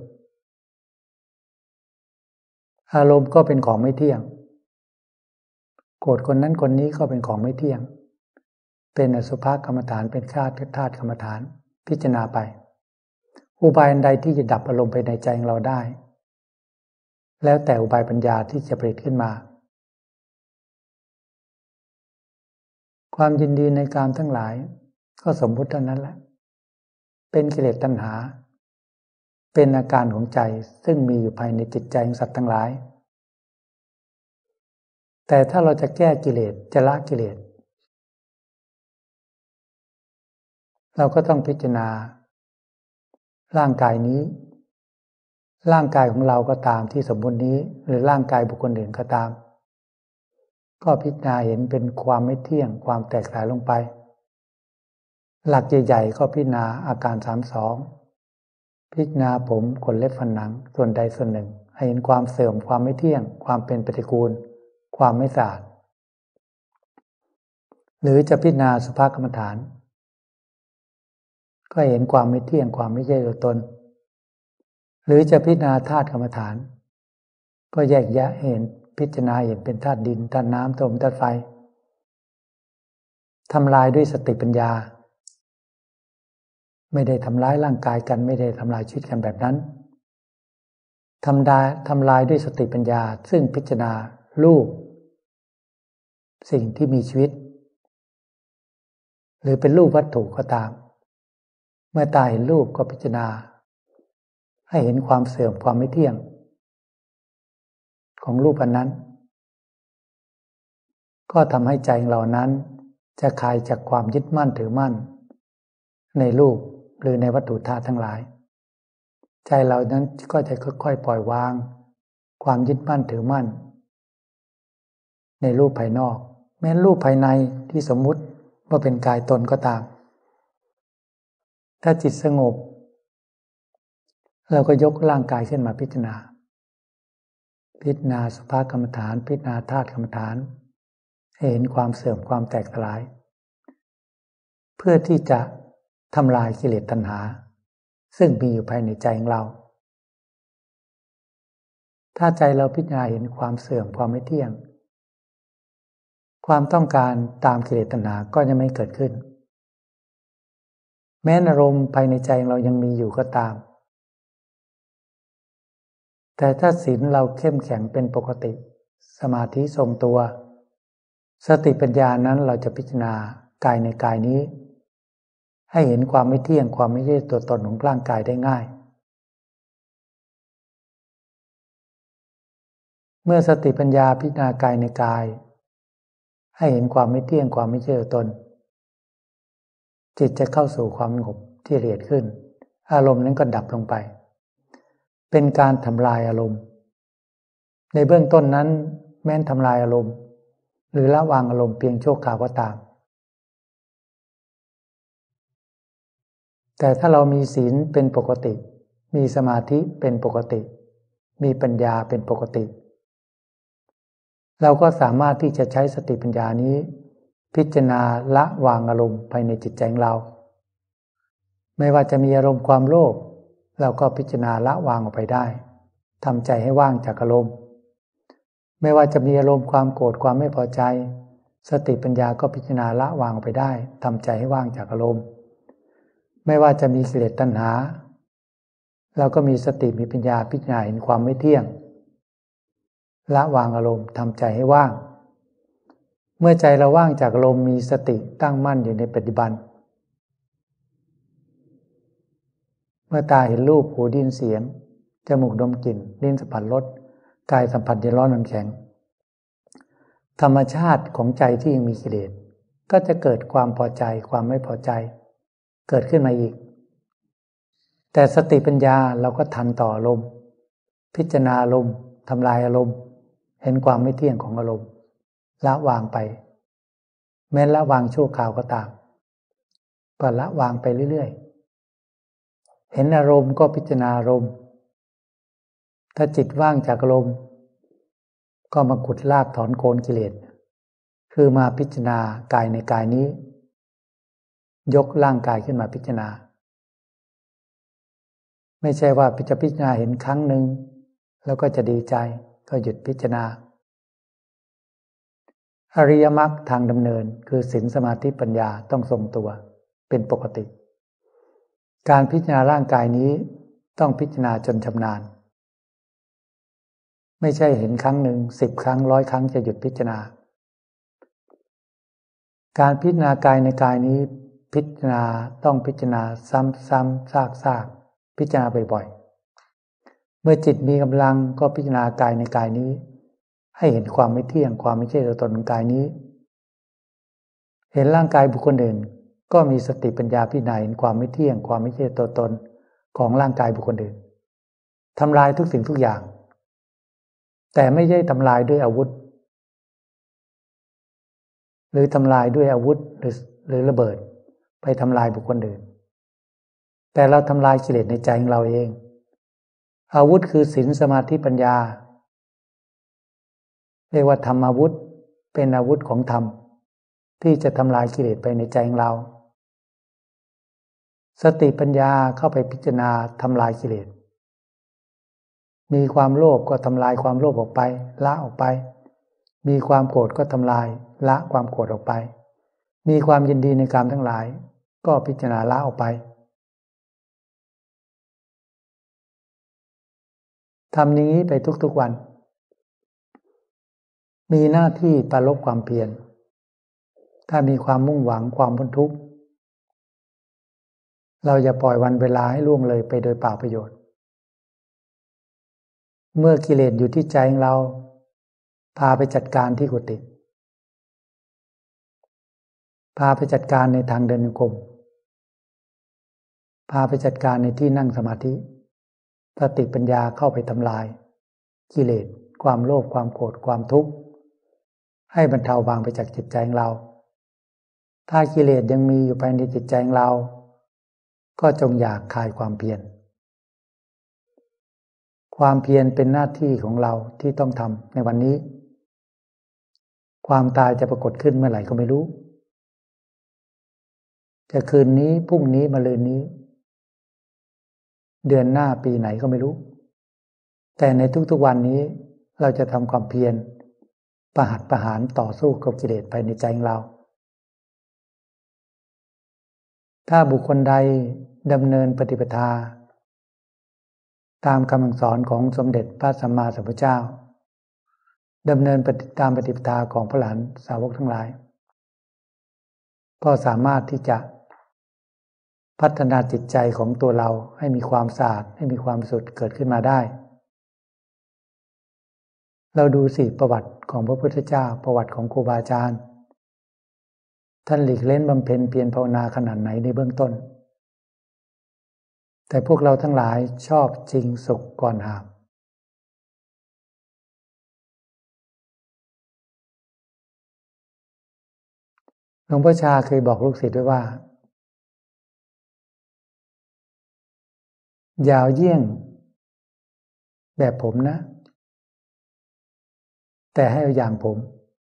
อารมณ์ก็เป็นของไม่เที่ยงโกรธคนนั้นคนนี้ก็เป็นของไม่เที่ยงเป็นอสุภกรรมฐานเป็นธาตุธาตุกรรมฐานพิจารณาไปอุบายอันใดที่จะดับอารมณ์ไปในใจของเราได้แล้วแต่อุบายปัญญาที่จะผลิตขึ้นมาความยินดีในกามทั้งหลายก็สมมุติเท่านั้นแหละเป็นกิเลสตัณหาเป็นอาการของใจซึ่งมีอยู่ภายในจิตใจของสัตว์ทั้งหลายแต่ถ้าเราจะแก้กิเลสจะละกิเลสเราก็ต้องพิจารณาร่างกายนี้ร่างกายของเราก็ตามที่สมมุตินี้หรือร่างกายบุคคลอื่นก็ตามก็พิจารณาเห็นเป็นความไม่เที่ยงความแตกสลายลงไปหลักใหญ่ๆก็พิจารณาอาการสามสิบสองพิจารณาผมขนเล็บฟันหนังส่วนใดส่วนหนึ่งให้เห็นความเสื่อมความไม่เที่ยงความเป็นปฏิกูลความไม่สะอาดหรือจะพิจารณาสุภกรรมฐานก็เห็นความไม่เที่ยงความไม่ใช่ตัวตนหรือจะพิจารณาธาตุกรรมฐานก็แยกแยะเห็นพิจารณาเห็นเป็นธาตุดินธาตุน้ำธาตุลมธาตุไฟทำลายด้วยสติปัญญาไม่ได้ทำร้ายร่างกายกันไม่ได้ทำลายชีวิตกันแบบนั้นทำได้ทำลายด้วยสติปัญญาซึ่งพิจารณารูปสิ่งที่มีชีวิตหรือเป็นรูปวัตถุก็ตามเมื่อตาเห็นรูปก็พิจารณาให้เห็นความเสื่อมความไม่เที่ยงของรูปอันนั้นก็ทำให้ใจของเรานั้นจะคลายจากความยึดมั่นถือมั่นในรูปหรือในวัตถุธาตุทั้งหลายใจเรานั้นก็จะค่อยๆปล่อยวางความยึดมั่นถือมั่นในรูปภายนอกแม้รูปภายในที่สมมุติว่าเป็นกายตนก็ตามถ้าจิตสงบเราก็ยกร่างกายขึ้นมาพิจารณาพิจารณาสุภกรรมฐานพิจารณาธาตุกรรมฐานให้เห็นความเสื่อมความแตกสลายเพื่อที่จะทำลายกิเลสตัณหาซึ่งมีอยู่ภายในใจของเราถ้าใจเราพิจารณาเห็นความเสื่อมความไม่เที่ยงความต้องการตามกิเลสตัณหาก็จะไม่เกิดขึ้นแม้อารมณ์ภายในใจเรายังมีอยู่ก็ตามแต่ถ้าศีลเราเข้มแข็งเป็นปกติสมาธิทรงตัวสติปัญญานั้นเราจะพิจารณากายในกายนี้ให้เห็นความไม่เที่ยงความไม่ใช่ตัวตนของร่างกายได้ง่ายเมื่อสติปัญญาพิจารณากายในกายให้เห็นความไม่เที่ยงความไม่ใช่ตัวตนจิตจะเข้าสู่ความสงบที่ละเอียดขึ้นอารมณ์นั้นก็ดับลงไปเป็นการทำลายอารมณ์ในเบื้องต้นนั้นแม้นทำลายอารมณ์หรือละวางอารมณ์เพียงชั่วคราวก็ตามแต่ถ้าเรามีศีลเป็นปกติมีสมาธิเป็นปกติมีปัญญาเป็นปกติเราก็สามารถที่จะใช้สติปัญญานี้พิจารณาละวางอารมณ์ภายในจิตใจของเราไม่ว่าจะมีอารมณ์ความโลภเราก็พิจารณาละวางออกไปได้ทำใจให้ว่างจากอารมณ์ไม่ว่าจะมีอารมณ์ความโกรธความไม่พอใจสติปัญญาก็พิจารณาละวางออกไปได้ทำใจให้ว่างจากอารมณ์ไม่ว่าจะมีกิเลสตัณหาเราก็มีสติมีปัญญาพิจารณาเห็นความไม่เที่ยงละวางอารมณ์ทำใจให้ว่างเมื่อใจเราว่างจากอารมณ์มีสติตั้งมั่นอยู่ในปัจจุบันเมื่อตาเห็นรูปหูได้ยินเสียงจมูกดมกลิ่นลิ้นสัมผัสรสกายสัมผัสเย็นร้อนอ่อนแข็งธรรมชาติของใจที่ยังมีกิเลสก็จะเกิดความพอใจความไม่พอใจเกิดขึ้นมาอีกแต่สติปัญญาเราก็ทันต่ออารมณ์พิจารณาอารมณ์ทำลายอารมณ์เห็นความไม่เที่ยงของอารมณ์ละวางไปแม้ละวางชั่วคราวก็ตามก็ละวางไปเรื่อยๆเห็นอารมณ์ก็พิจารณาอารมณ์ถ้าจิตว่างจากอารมณ์ก็มาขุดรากถอนโคนกิเลสคือมาพิจารณากายในกายนี้ยกร่างกายขึ้นมาพิจารณาไม่ใช่ว่าจะพิจารณาเห็นครั้งหนึ่งแล้วก็จะดีใจก็หยุดพิจารณาอริยมรรคทางดำเนินคือศีลสมาธิปัญญาต้องทรงตัวเป็นปกติการพิจารณาร่างกายนี้ต้องพิจารณาจนชำนาญไม่ใช่เห็นครั้งหนึ่งสิบครั้งร้อยครั้งจะหยุดพิจารณาการพิจารณากายในกายนี้พิจารณาต้องพิจารณาซ้ำๆซากๆพิจารณาบ่อยๆเมื่อจิตมีกำลังก็พิจารณากายในกายนี้ให้เห็นความไม่เที่ยงความไม่ใช่ตัวตนของกายนี้เห็นร่างกายบุคคลอื่นก็มีสติปัญญาพิจารณาเห็นความไม่เที่ยงความไม่ใช่ตัวตนของร่างกายบุคคลอื่นทำลายทุกสิ่งทุกอย่างแต่ไม่ใช่ทำลายด้วยอาวุธหรือทำลายด้วยอาวุธหรือหรือระเบิดไปทำลายบุคคลอื่นแต่เราทำลายกิเลสในใจของเราเองอาวุธคือศีลสมาธิปัญญาเรียกว่าธรรมอาวุธเป็นอาวุธของธรรมที่จะทำลายกิเลสไปในใจของเราสติปัญญาเข้าไปพิจารณาทำลายกิเลสมีความโลภก็ทำลายความโลภออกไปละออกไปมีความโกรธก็ทำลายละความโกรธออกไปมีความยินดีในกามทั้งหลายก็พิจารณาละออกไปทำนี้ไปทุกๆวันมีหน้าที่ปรารภความเพียรถ้ามีความมุ่งหวังความพ้นทุกข์เราอย่าปล่อยวันเวลาให้ล่วงเลยไปโดยเปล่าประโยชน์เมื่อกิเลสอยู่ที่ใจของเราพาไปจัดการที่กุฏิพาไปจัดการในทางเดินจงกรมพาไปจัดการในที่นั่งสมาธิสติปัญญาเข้าไปทำลายกิเลสความโลภความโกรธความทุกข์ให้บรรเทาบางไปจากจิตใจของเราถ้ากิเลสยังมีอยู่ภายในจิตใจของเราก็จงอยากคลายความเพียรความเพียรเป็นหน้าที่ของเราที่ต้องทำในวันนี้ความตายจะปรากฏขึ้นเมื่อไหร่ก็ไม่รู้จะคืนนี้พรุ่งนี้มะรืนนี้เดือนหน้าปีไหนก็ไม่รู้แต่ในทุกๆวันนี้เราจะทำความเพียรประหัตประหารต่อสู้กับกิเลสภายในใจของเราถ้าบุคคลใดดำเนินปฏิปทาตามคำสอนของสมเด็จพระสัมมาสัมพุทธเจ้าดำเนินตามปฏิปทาของพระอรหันตสาวกทั้งหลายก็สามารถที่จะพัฒนาจิตใจของตัวเราให้มีความสะอาดให้มีความสุขเกิดขึ้นมาได้เราดูสิประวัติของพระพุทธเจ้าประวัติของครูบาอาจารย์ท่านหลีกเล่นบำเพ็ญเพียรภาวนาขนาดไหนในเบื้องต้นแต่พวกเราทั้งหลายชอบจริงสุขก่อนหามหลวงพ่อชาเคยบอกลูกศิษย์ไว้ว่ายาวเยี่ยงแบบผมนะแต่ให้เอาอย่างผม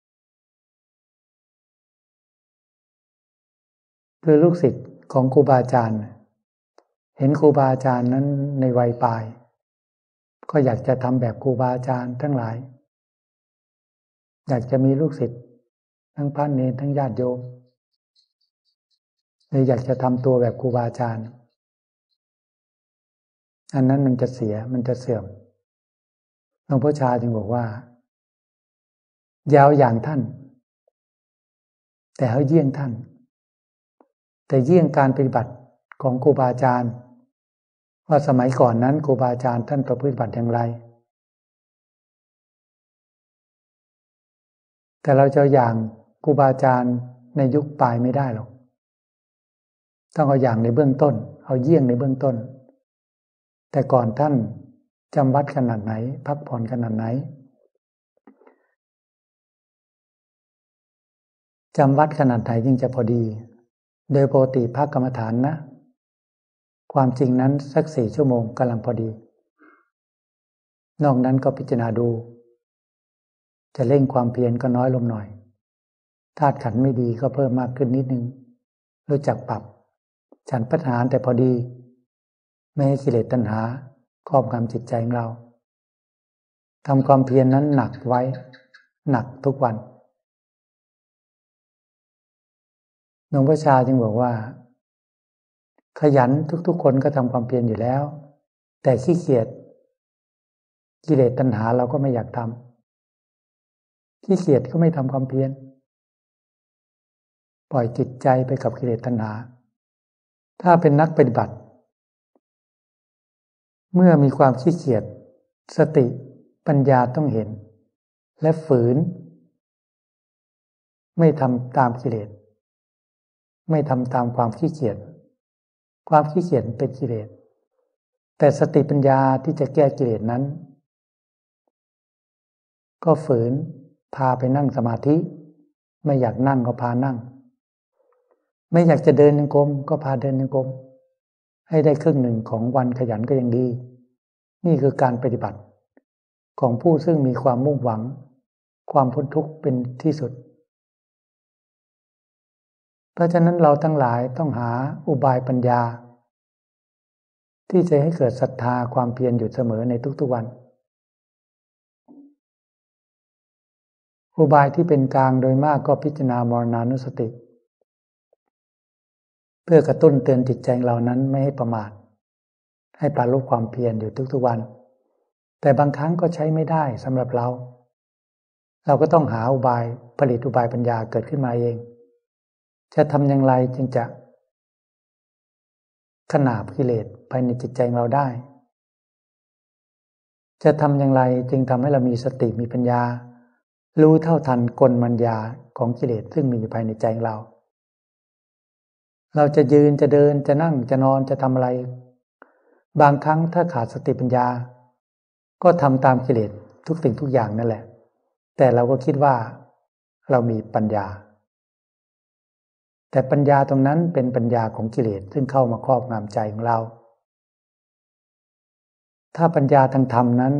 คือลูกศิษย์ของครูบาอาจารย์เห็นครูบาอาจารย์นั้นในวัยปลายก็อยากจะทำแบบครูบาอาจารย์ทั้งหลายอยากจะมีลูกศิษย์ทั้งพระเนรทั้งญาติโยมเลยอยากจะทำตัวแบบครูบาอาจารย์อันนั้นมันจะเสียมันจะเสื่อมหลวงพ่อชาจึงบอกว่ายาวอย่างท่านแต่เขาเยี่ยงท่านแต่เยี่ยงการปฏิบัติของครูบาอาจารย์ว่าสมัยก่อนนั้นครูบาอาจารย์ท่านประพฤติบัติอย่างไรแต่เราจะอย่างครูบาอาจารย์ในยุคปลายไม่ได้หรอกต้องเอาอย่างในเบื้องต้นเอาเยี่ยงในเบื้องต้นแต่ก่อนท่านจำวัดขนาดไหนพักผ่อนขนาดไหนจำวัดขนาดไหนจึงจะพอดีโดยปกติพักกรรมฐานนะความจริงนั้นสักสี่ชั่วโมงกำลังพอดีนอกนั้นก็พิจารณาดูจะเร่งความเพียรก็น้อยลงหน่อยธาตุขันธ์ไม่ดีก็เพิ่มมากขึ้นนิดนึงรู้จักปรับฉันพัฒนาแต่พอดีไม่ให้กิเลสตัณหาครอบงำจิตใจของเราทำความเพียร น, นั้นหนักไว้หนักทุกวันหลวงพ่อชาจึงบอกว่าขยันทุกๆคนก็ทำความเพียรอยู่แล้วแต่ขี้เกียจกิเลสตัณหาเราก็ไม่อยากทำขี้เกียจก็ไม่ทำความเพียรปล่อยจิตใจไปกับกิเลสตัณหาถ้าเป็นนักปฏิบัติเมื่อมีความขี้เกียจสติปัญญาต้องเห็นและฝืนไม่ทำตามกิเลสไม่ทำตามความขี้เกียจความขี้เกียจเป็นกิเลสแต่สติปัญญาที่จะแก้กิเลสนั้นก็ฝืนพาไปนั่งสมาธิไม่อยากนั่งก็พานั่งไม่อยากจะเดินจงกรมก็พาเดินจงกรมให้ได้ครึ่งหนึ่งของวันขยันก็ยังดีนี่คือการปฏิบัติของผู้ซึ่งมีความมุ่งหวังความพ้นทุกข์เป็นที่สุดเพราะฉะนั้นเราทั้งหลายต้องหาอุบายปัญญาที่จะให้เกิดศรัทธาความเพียรอยู่เสมอในทุกๆวันอุบายที่เป็นกลางโดยมากก็พิจารณามรณานุสติเพื่อกระตุ้นเตือนจิตใจเรานั้นไม่ให้ประมาทให้ปรารภความเพียรอยู่ทุกๆวันแต่บางครั้งก็ใช้ไม่ได้สำหรับเราเราก็ต้องหาอุบายผลิตอุบายปัญญาเกิดขึ้นมาเองจะทำอย่างไรจึงจะขนาบกิเลสภายในจิตใจเราได้จะทำอย่างไรจึงทำให้เรามีสติมีปัญญารู้เท่าทันกลมัญญาของกิเลสซึ่งมีอยู่ภายในใจเราเราจะยืนจะเดินจะนั่งจะนอนจะทำอะไรบางครั้งถ้าขาดสติปัญญาก็ทำตามกิเลสทุกสิ่งทุกอย่างนั่นแหละแต่เราก็คิดว่าเรามีปัญญาแต่ปัญญาตรงนั้นเป็นปัญญาของกิเลสซึ่งเข้ามาครอบงำใจของเราถ้าปัญญาทางธรรมนั้น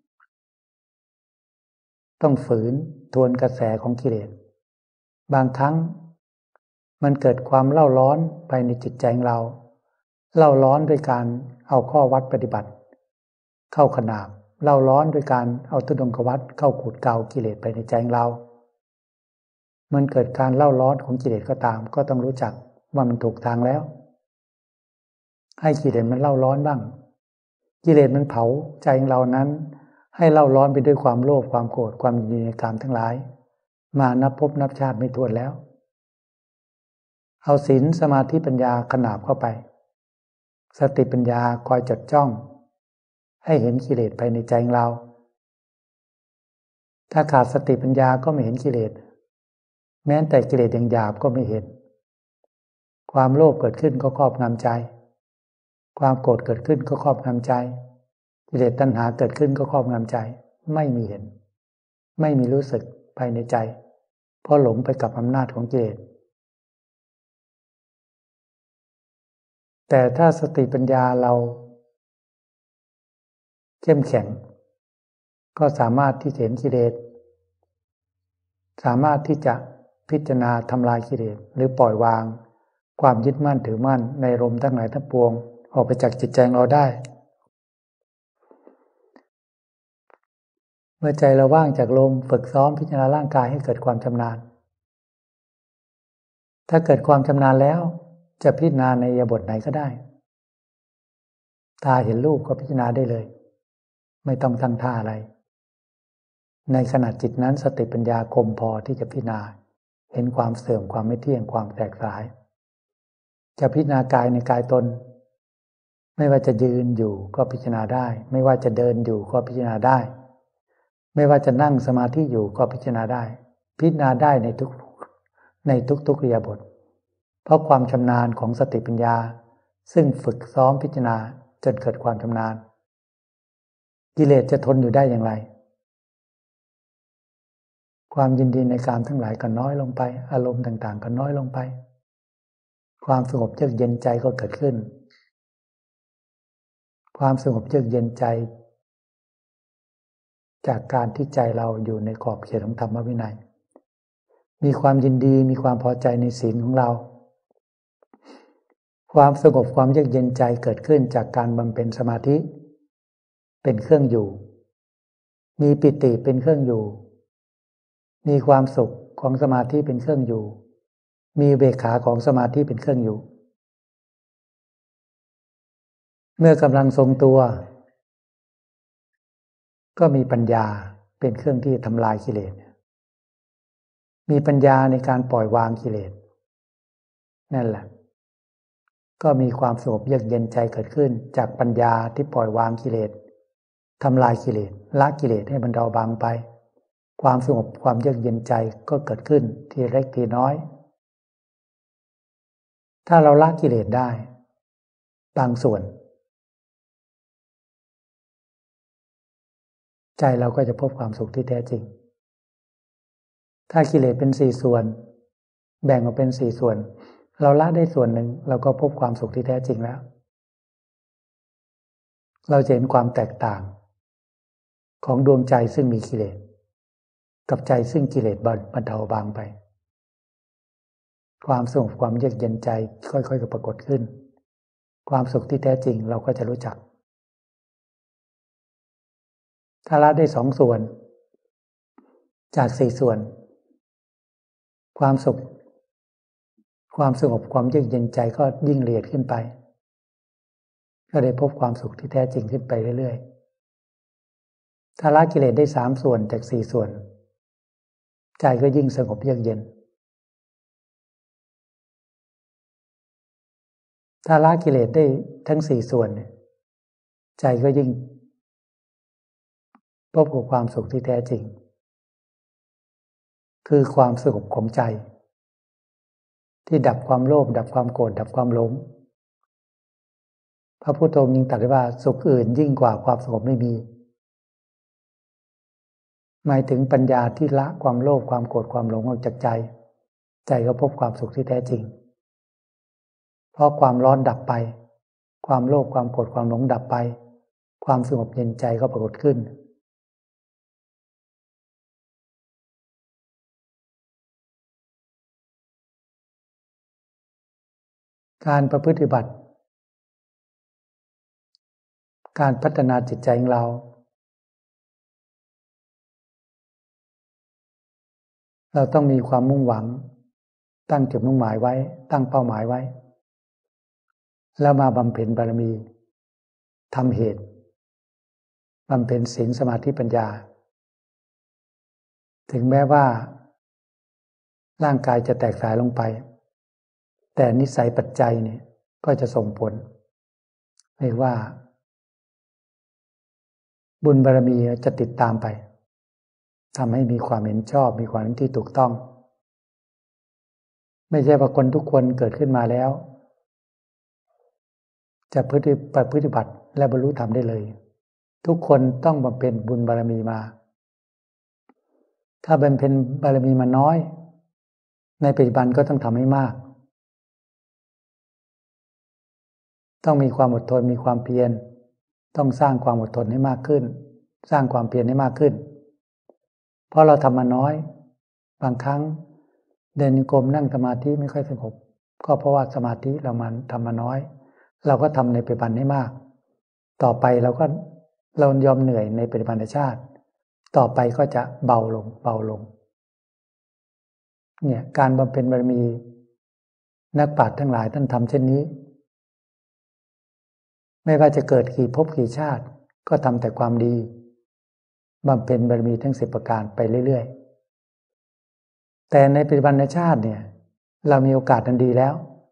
ต้องฝืนทวนกระแสของกิเลสบางครั้งมันเกิดความเล่าร้อนภายในจิตใจของเราเล่าร้อนด้วยการเอาข้อวัดปฏิบัติเข้าขนาบเล่าร้อนด้วยการเอาทุดงควัตรเข้าขูดเกากิเลสไปในใจของเรามันเกิดการเล่าร้อนของกิเลสก็ตามก็ต้องรู้จักว่ามันถูกทางแล้วให้กิเลสมันเล่าร้อนบ้างกิเลสมันเผาใจของเรานั้นให้เล่าร้อนไปด้วยความโลภความโกรธความยินดีในกามทั้งหลายมานับพบนับชาติไม่ถ้วนแล้วเอาศีลสมาธิปัญญาขนาบเข้าไปสติปัญญาคอยจดจ้องให้เห็นกิเลสภายในใจของเราถ้าขาดสติปัญญาก็ไม่เห็นกิเลสแม้แต่กิเลสอย่างหยาบก็ไม่เห็นความโลภเกิดขึ้นก็ครอบงำใจความโกรธเกิดขึ้นก็ครอบงำใจกิเลสตัณหาเกิดขึ้นก็ครอบงำใจไม่มีเห็นไม่มีรู้สึกภายในใจเพราะหลงไปกับอำนาจของกิเลสแต่ถ้าสติปัญญาเราเข้มแข็งก็สามารถที่จะเห็นกิเลสสามารถที่จะพิจารณาทำลายกิเลสหรือปล่อยวางความยึดมั่นถือมั่นในลมทั้งหลายทั้งปวงออกไปจากจิตใจเราได้เมื่อใจเราว่างจากลมฝึกซ้อมพิจารณาร่างกายให้เกิดความชำนาญถ้าเกิดความชำนาญแล้วจะพิจารณาในอิริยาบถไหนก็ได้ตาเห็นรูปก็พิจารณาได้เลยไม่ต้องตั้งท่าอะไรในขณะจิตนั้นสติปัญญาคมพอที่จะพิจารณาเห็นความเสื่อมความไม่เที่ยงความแตกสลายจะพิจารณากายในกายตนไม่ว่าจะยืนอยู่ก็พิจารณาได้ไม่ว่าจะเดินอยู่ก็พิจารณาได้ไม่ว่าจะนั่งสมาธิอยู่ก็พิจารณาได้พิจารณาได้ในทุกในทุกๆอิริยาบถเพราะความชำนาญของสติปัญญาซึ่งฝึกซ้อมพิจารณาจนเกิดความชำนาญกิเลสจะทนอยู่ได้อย่างไรความยินดีในกามทั้งหลายก็น้อยลงไปอารมณ์ต่างๆก็น้อยลงไปความสงบเยือกเย็นใจก็เกิดขึ้นความสงบเยือกเย็นใจจากการที่ใจเราอยู่ในขอบเขตของธรรมวินัยมีความยินดีมีความพอใจในศีลของเราความสงบความเยือกเย็นใจเกิดขึ้นจากการบำเพ็ญสมาธิเป็นเครื่องอยู่มีปิติเป็นเครื่องอยู่มีความสุขของสมาธิเป็นเครื่องอยู่มีเบกขาของสมาธิเป็นเครื่องอยู่เมื่อกำลังทรงตัวก็มีปัญญาเป็นเครื่องที่ทำลายกิเลสมีปัญญาในการปล่อยวางกิเลสนั่นแหละก็มีความสงบเยือกเย็นใจเกิดขึ้นจากปัญญาที่ปล่อยวางกิเลสทำลายกิเลสละกิเลสให้มันเบาบางไปความสงบความเยือกเย็นใจก็เกิดขึ้นทีเล็กทีน้อยถ้าเราละกิเลสได้บางส่วนใจเราก็จะพบความสุขที่แท้จริงถ้ากิเลสเป็นสี่ส่วนแบ่งออกเป็นสี่ส่วนเราละได้ส่วนหนึ่งเราก็พบความสุขที่แท้จริงแล้วเราจะเห็นความแตกต่างของดวงใจซึ่งมีกิเลสกับใจซึ่งกิเลสบรรเทาบางไปความสงบความเยือกเย็นใจค่อยๆก็ปรากฏขึ้นความสุขที่แท้จริงเราก็จะรู้จักถ้าละได้สองส่วนจากสี่ส่วนความสุขความสงบความเยือกเย็นใจก็ยิ่งละเอียดขึ้นไปก็ได้พบความสุขที่แท้จริงขึ้นไปเรื่อยๆถ้าละกิเลสได้สามส่วนจากสี่ส่วนใจก็ยิ่งสงบเยือกเย็นถ้าละกิเลสได้ทั้งสี่ส่วนใจก็ยิ่งพบกับความสุขที่แท้จริงคือความสงบของใจที่ดับความโลภดับความโกรธดับความหลงพระพุทธองค์ยังตรัสว่าสุขอื่นยิ่งกว่าความสงบไม่มีหมายถึงปัญญาที่ละความโลภความโกรธความหลงออกจากใจใจก็พบความสุขที่แท้จริงเพราะความร้อนดับไปความโลภความโกรธความหลงดับไปความสงบเย็นใจก็ปรากฏขึ้นการประพฤติบัติการพัฒนาจิตใจของเราเราต้องมีความมุ่งหวังตั้งจุดมุ่งหมายไว้ตั้งเป้าหมายไว้แล้วมาบำเพ็ญบารมีทำเหตุบำเพ็ญศีลสมาธิปัญญาถึงแม้ว่าร่างกายจะแตกสายลงไปแต่นิสัยปัจจัยเนี่ยก็จะส่งผลเรียกว่าบุญบารมีจะติดตามไปทำให้มีความเห็นชอบมีความเห็นที่ถูกต้องไม่ใช่ว่าคนทุกคนเกิดขึ้นมาแล้วจะปฏิบัติและบรรลุธรรมได้เลยทุกคนต้องบำเพ็ญบุญบารมีมาถ้าบำเพ็ญบารมีมาน้อยในปัจจุบันก็ต้องทำให้มากต้องมีความอดทนมีความเพียรต้องสร้างความอดทนให้มากขึ้นสร้างความเพียรให้มากขึ้นเพราะเราทำมาน้อยบางครั้งเดินโยกมนั่งสมาธิไม่ค่อยสงบก็เพราะว่าสมาธิเรามันทำมาน้อยเราก็ทำในปัจจุบันให้มากต่อไปเราก็เรายอมเหนื่อยในปัจจุบันชาติต่อไปก็จะเบาลงเบาลงเนี่ยการบำเพ็ญบารมีนักปราชญ์ทั้งหลายท่านทำเช่นนี้ไม่ว่าจะเกิดกี่ภพกี่ชาติก็ทำแต่ความดีบำเพ็ญบารมีทั้งสิบประการไปเรื่อยๆแต่ในปัจจุบันชาติเนี่ยเรามีโอกาสอันดีแล้ว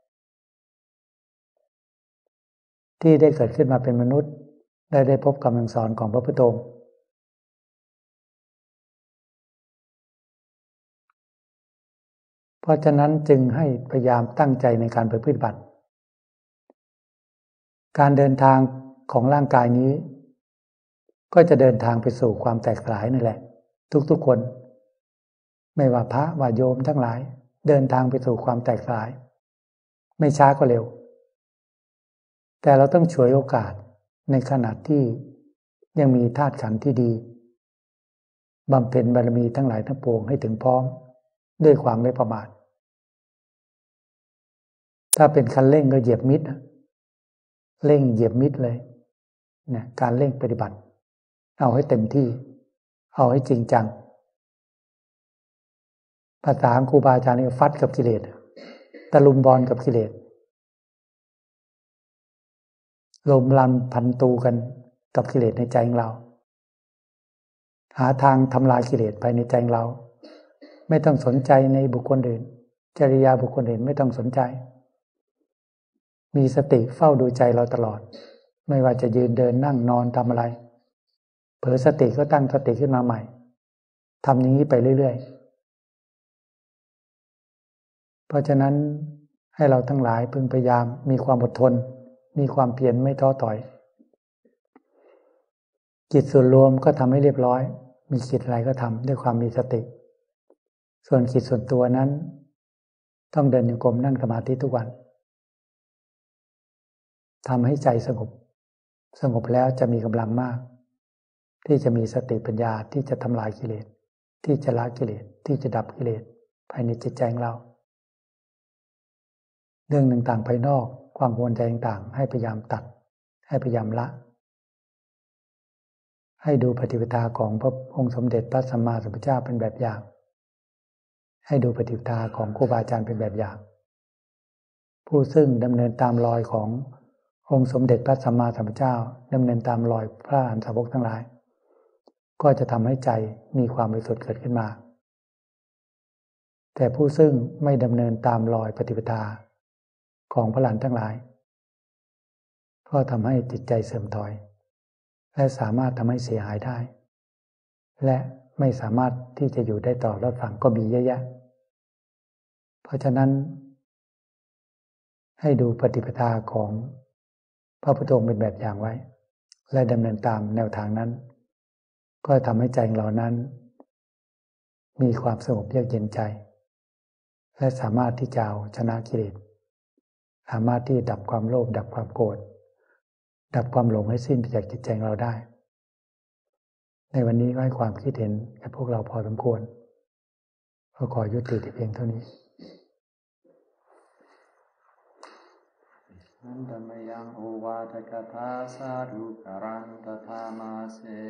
ที่ได้เกิดขึ้นมาเป็นมนุษย์ได้ได้พบคำสอนของพระพุทธองค์เพราะฉะนั้นจึงให้พยายามตั้งใจในการปฏิบัติการเดินทางของร่างกายนี้ก็จะเดินทางไปสู่ความแตกสลายนั่นแหละทุกๆคนไม่ว่าพระว่าโยมทั้งหลายเดินทางไปสู่ความแตกสลายไม่ช้าก็เร็วแต่เราต้องฉวยโอกาสในขณะที่ยังมีธาตุขันธ์ที่ดีบำเพ็ญบารมีทั้งหลายทั้งปวงให้ถึงพร้อมด้วยความไม่ประมาทถ้าเป็นคันเร่งก็เหยียบมิดเร่งเหยียบมิดเลยเนี่ยการเร่งปฏิบัติเอาให้เต็มที่เอาให้จริงจังภาษาครูบาอาจารย์นี่ฟัดกับกิเลสตะลุมบอลกับกิเลสลมลันพันตูกันกับกิเลสในใจของเราหาทางทำลายกิเลสภายในใจของเราไม่ต้องสนใจในบุคคลอื่นจริยาบุคคลอื่นไม่ต้องสนใจมีสติเฝ้าดูใจเราตลอดไม่ว่าจะยืนเดินนั่งนอนทำอะไรเผลอสติก็ตั้งสติขึ้นมาใหม่ทำอย่างนี้ไปเรื่อยๆเพราะฉะนั้นให้เราทั้งหลายพึงพยายามมีความอดทนมีความเพียรไม่ท้อถอยจิตส่วนรวมก็ทำให้เรียบร้อยมีกิจอะไรก็ทำด้วยความมีสติส่วนกิจส่วนตัวนั้นต้องเดินโยกมนั่งสมาธิทุกวันทำให้ใจสงบสงบแล้วจะมีกำลังมากที่จะมีสติปัญญาที่จะทำลายกิเลสที่จะละกิเลสที่จะดับกิเลสภายในจิตใจของเราเรื่องต่างๆภายนอกความกังวลใจต่างๆให้พยายามตัดให้พยายามละให้ดูปฏิปทาของพระองค์สมเด็จพระสัมมาสัมพุทธเจ้าเป็นแบบอย่างให้ดูปฏิปทาของครูบาอาจารย์เป็นแบบอย่างผู้ซึ่งดำเนินตามรอยขององค์สมเด็จพระสัมมาสัมพุทธเจ้าดำเนินตามรอยพระอรหันตสาวกทั้งหลายก็จะทำให้ใจมีความบริสุทธิ์เกิดขึ้นมาแต่ผู้ซึ่งไม่ดำเนินตามรอยปฏิปทาของพระอรหันต์ทั้งหลายก็ทำให้จิตใจเสื่อมถอยและสามารถทำให้เสียหายได้และไม่สามารถที่จะอยู่ได้ต่อรอดฝั่งก็มีเยอะแยะเพราะฉะนั้นให้ดูปฏิปทาของพระพุทธองค์เป็นแบบอย่างไว้และดำเนินตามแนวทางนั้นก็ทำให้ใจเรานั้นมีความสงบเยือกเย็นใจและสามารถที่จะเอาชนะกิเลสสามารถที่ดับความโลภดับความโกรธดับความหลงให้สิ้นไปจากจิตใจเราได้ในวันนี้ก็ให้ความคิดเห็นกับพวกเราพอสมควรก็ขอยุติที่เพียงเท่านี้นันตมยังโอวาทกถาสาธุกรันตถามาเส